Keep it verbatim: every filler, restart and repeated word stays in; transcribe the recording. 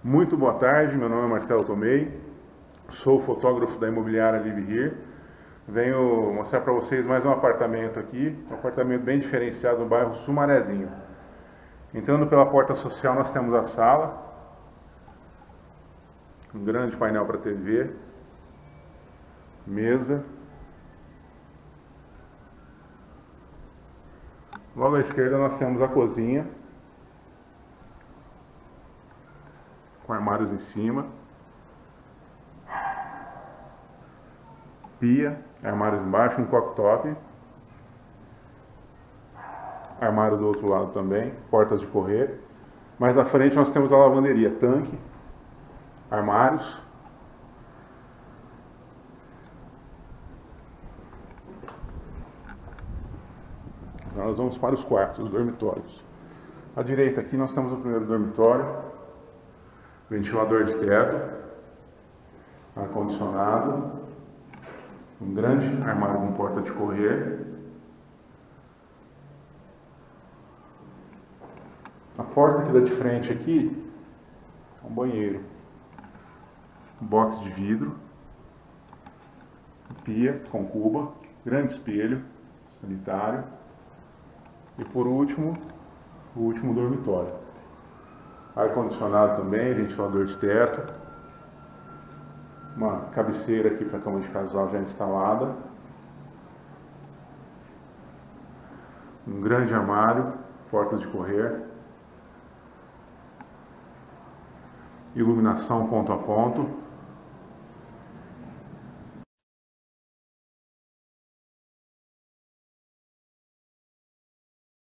Muito boa tarde, meu nome é Marcelo Tomei, sou fotógrafo da imobiliária Live Here. Venho mostrar para vocês mais um apartamento aqui, um apartamento bem diferenciado no bairro Sumarezinho. Entrando pela porta social nós temos a sala, um grande painel para T V, mesa. Logo à esquerda nós temos a cozinha, com armários em cima, pia, armários embaixo, um cooktop, armário do outro lado também, portas de correr. Mais à frente nós temos a lavanderia, tanque, armários. Nós vamos para os quartos, os dormitórios. À direita aqui nós temos o primeiro dormitório, ventilador de teto, ar-condicionado, um grande armário com porta de correr. A porta que dá de frente aqui é um banheiro, um box de vidro, pia com cuba, grande espelho sanitário e por último, o último dormitório. Ar-condicionado também, ventilador de teto, uma cabeceira aqui para a cama de casal já instalada, um grande armário, portas de correr, iluminação ponto a ponto.